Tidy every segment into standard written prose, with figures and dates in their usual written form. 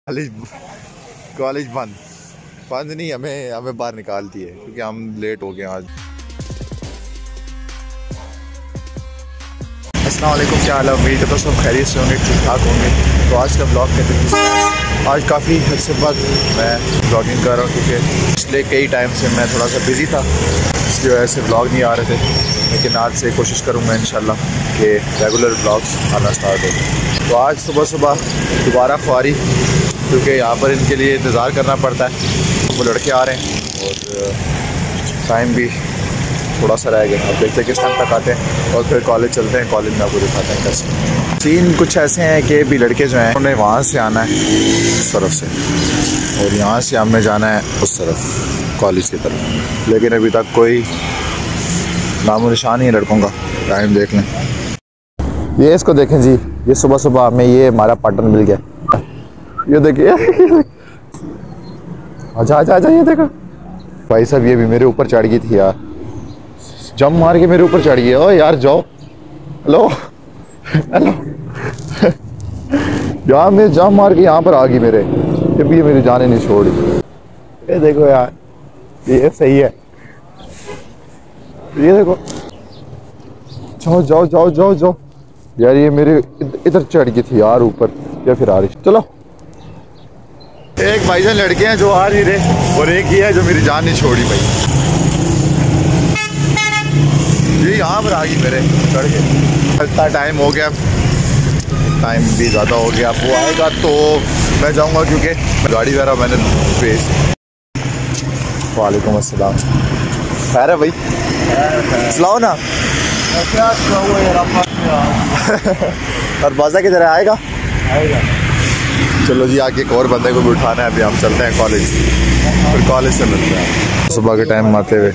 College college बंद बंद नहीं, हमें हमें बाहर निकालती है क्योंकि हम लेट हो गए आज। अस्सलाम वालेकुम, क्या हाल है? उम्मीद है तो सब खैरियत से होंगे, ठीक ठाक होंगे। तो आज का ब्लॉग कहते हैं आज काफ़ी अर्से बाद मैं ब्लॉगिंग कर रहा हूँ क्योंकि पिछले कई टाइम से मैं थोड़ा सा बिज़ी था, इसकी वजह से ब्लॉग नहीं आ रहे थे। लेकिन आज से कोशिश करूँगा इंशाल्लाह कि रेगुलर ब्लॉग्स आना स्टार्ट हो। तो आज सुबह सुबह दोबारा ख्वारी, क्योंकि यहाँ पर इनके लिए इंतज़ार करना पड़ता है। वो लड़के आ रहे हैं और टाइम भी थोड़ा सा रह गया। अब देखते हैं किस टाइम तक आते हैं और फिर कॉलेज चलते हैं। कॉलेज में आपको दिखाते हैं कैसे। सीन कुछ ऐसे हैं कि भी लड़के जो हैं उन्हें वहाँ से आना है इस तरफ से और यहाँ से हमें जाना है उस तरफ कॉलेज की तरफ। लेकिन अभी तक कोई नामो निशान नहीं है लड़कों का। टाइम देख लें, ये इसको देखें जी, ये सुबह सुबह हमें ये हमारा पार्टनर मिल गया। ये देखिए आजा आजा आजा, ये देखो भाई साहब, ये भी मेरे ऊपर चढ़ गई थी यार, जंप मार के मेरे ऊपर चढ़ गई। ओ यार जाओ, हेलो हेलो यार, मैं जंप मार के यहाँ पर आ गई मेरे, ये भी मेरी जाने नहीं छोड़ी। ये देखो यार, ये सही है, ये देखो, जाओ जाओ जाओ जाओ जाओ यार, ये मेरे इधर चढ़ गई थी यार ऊपर, या फिर आ रही। चलो, एक भाईजान लड़के हैं जो आ नहीं रहे और एक ही है जो मेरी जान नहीं छोड़ी भाई। ये यहाँ पर आ गई मेरे चढ़ के। इतना टाइम हो गया, टाइम भी ज़्यादा हो गया। वो आएगा तो मैं जाऊँगा क्योंकि गाड़ी वगैरह मैंने भेज। वालेकुम अस्सलाम, खैर है भाई? सुनाओ ना और बाजा किधर आएगा? चलो जी, आगे एक और बंदे को भी उठाना है। अभी हम चलते हैं कॉलेज, फिर कॉलेज से मिलते हैं सुबह के टाइम आते हुए।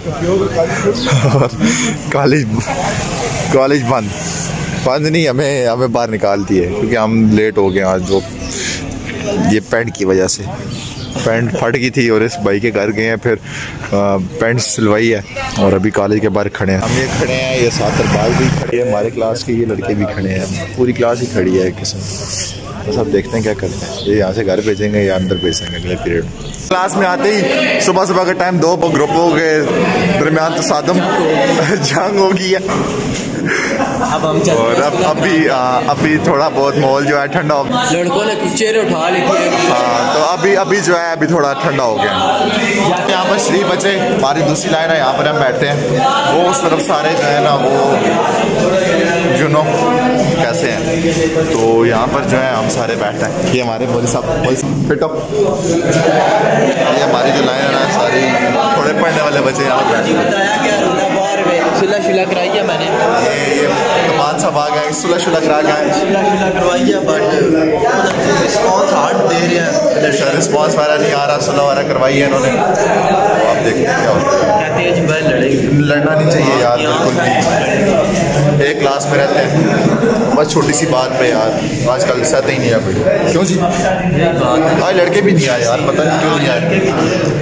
कॉलेज बंद नहीं, हमें बाहर निकालती है क्योंकि हम लेट हो गए आज। जो ये पैंट की वजह से पैंट फट गई थी और इस भाई के घर गए हैं, फिर पैंट सिलवाई है और अभी कॉलेज के बाहर खड़े हैं। हम ये खड़े हैं, ये सातर बाल भी खड़े हैं, हमारे क्लास के ये लड़के भी खड़े हैं, पूरी क्लास ही खड़ी है एक किस्म। तो सब देखते हैं क्या करते हैं, ये यहाँ से घर भेजेंगे या अंदर भेजेंगे अगले पीरियड। क्लास में आते ही सुबह सुबह का टाइम, दो ग्रुपों के दरमियान तो सादम जंग हो गई है और अभी थोड़ा बहुत माहौल जो है ठंडा हो गया। लड़कों ने चेहरे उठा लिए थे। हाँ, तो अभी जो है अभी थोड़ा ठंडा हो गया। यहाँ पर श्री बच्चे, हमारी दूसरी लाइन है, यहाँ पर हम बैठते हैं। वो उस तरफ सारे जो है ना, वो यू नो कैसे हैं, तो यहाँ पर जो है हम सारे बैठते हैं। ये हमारे मोदी साहब फिट अप, ये हमारी जो लाइन है ना, सारी थोड़े पढ़ने वाले बच्चे यहाँ पर बैठते हैं। सुलह कराई है मैंने, ये तमान साहब आ गए, सुलह करा गए, सुलह करवाई है, बट रिस्पॉन्स हार्ड दे रहे हैं। रिस्पॉन्स वाला नहीं आ रहा, सुलह वाला करवाई है इन्होंने। तो आप देखते हैं क्या होता है। लड़ना नहीं चाहिए यार, बिल्कुल नहीं। एक क्लास में रहते हैं, बस छोटी सी बात पे यार आजकल सहते ही नहीं है कोई। क्यों जी? आज लड़के भी नहीं आए यार, पता नहीं क्यों नहीं आए।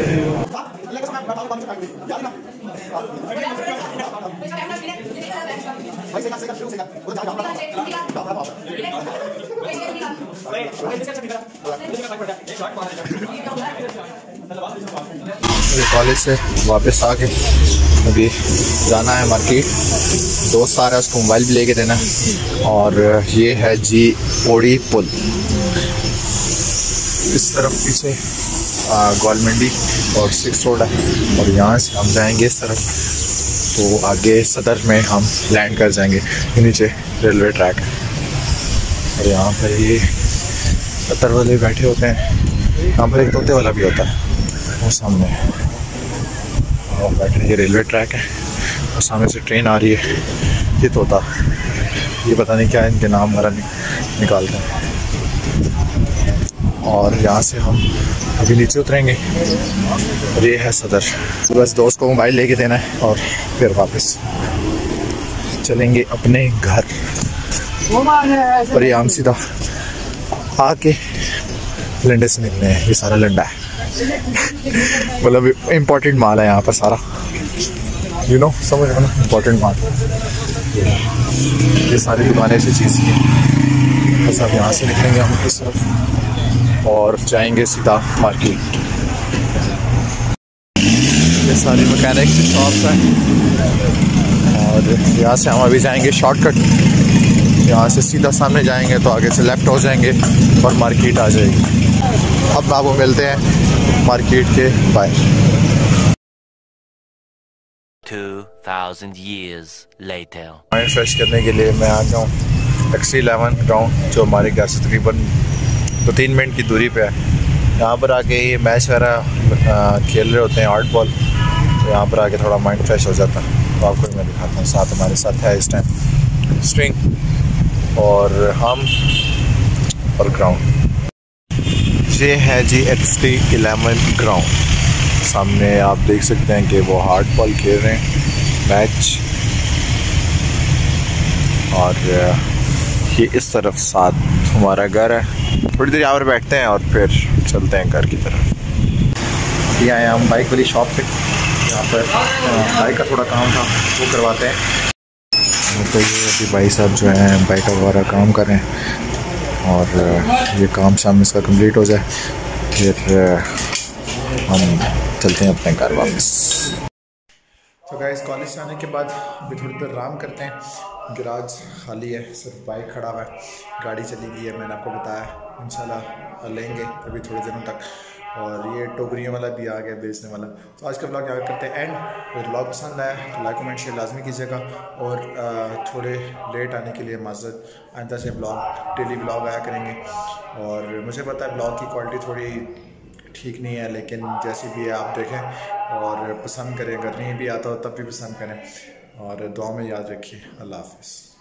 कॉलेज से वापस आके अभी जाना है मार्केट। दोस्त आ रहा है, उसको मोबाइल भी लेके देना। और ये है जी ओडी पुल, इस तरफ पीछे गोलमंडी और 6 रोड है और यहाँ से हम जाएंगे इस तरफ, तो आगे सदर में हम लैंड कर जाएंगे। नीचे रेलवे ट्रैक है और यहाँ पर ये सदर वाले बैठे होते हैं। यहाँ पर एक तोते वाला भी होता है, वो सामने और बैठे। ये रेलवे ट्रैक है और सामने से ट्रेन आ रही है। ये तोता, ये पता नहीं क्या इनके नाम हमारा निकालते हैं। और यहाँ से हम अभी नीचे उतरेंगे और ये है सदर। बस दोस्त को मोबाइल लेके देना है और फिर वापस चलेंगे अपने घर। और ये हम सीधा आके लंडे से निकले हैं। ये सारा लंडा है, मतलब इम्पोर्टेंट माल है यहाँ पर सारा, यू नो, समझ रहे हो ना, इम्पोर्टेंट माल। ये सारी दुकानें ऐसी चीज़ की हैं। बस अब यहाँ से निकलेंगे हम इस तरफ और जाएंगे सीधा मार्केट। ये सारी मैकेनिक की शॉप्स हैं और यहाँ से हम अभी जाएंगे शॉर्टकट। यहाँ से सीधा सामने जाएंगे तो आगे से लेफ़्ट हो जाएंगे और मार्केट आ जाएगी। अब आपको मिलते हैं मार्केट के बाहर। 2000 years later. माइंड फ्रेश करने के लिए मैं आ जाऊँ टैक्सी 11 ग्राउंड, जो हमारे घर से तकरीबन 2-3 मिनट की दूरी पे है। यहाँ पर आके ये मैच वगैरह खेल रहे होते हैं, हार्ड बॉल, तो यहाँ पर आके थोड़ा माइंड फ्रेश हो जाता है। तो आपको मैं दिखाता हूँ। साथ हमारे साथ है इस टाइम स्ट्रिंग और हम और ग्राउंड। ये है जी XT 11 ग्राउंड। सामने आप देख सकते हैं कि वो हार्ड बॉल खेल रहे हैं मैच, और ये इस तरफ साथ हमारा घर है। थोड़ी देर यहाँ पर बैठते हैं और फिर चलते हैं घर की तरफ। ये आए हम बाइक वाली शॉप पे, यहाँ पर बाइक का थोड़ा काम था वो करवाते हैं। तो ये अभी भाई साहब जो हैं बाइक वगैरह काम कर रहे हैं और ये काम शाम इसका कंप्लीट हो जाए फिर हम चलते हैं अपने घर वापस। तो गाइस कॉलेज से आने के बाद अभी थोड़ी देर आराम करते हैं। गैराज खाली है, सिर्फ बाइक खड़ा हुआ है, गाड़ी चली गई है। मैंने आपको बताया इंशाल्लाह लेंगे अभी थोड़े दिनों तक। और ये टोकरियों वाला भी आ गया बेचने वाला। तो आज का ब्लॉग यहाँ करते हैं एंड। अगर ब्लॉग पसंद आया तो लाइक कमेंट शेयर लाजमी कीजिएगा और थोड़े लेट आने के लिए माज़रत। आइंदा से ब्लॉग डेली ब्लॉग आया करेंगे। और मुझे पता है ब्लॉग की क्वालिटी थोड़ी ठीक नहीं है, लेकिन जैसी भी है आप देखें और पसंद करें। अगर नहीं भी आता हो तब भी पसंद करें और दुआ में याद रखिए। अल्लाह हाफ़िज़।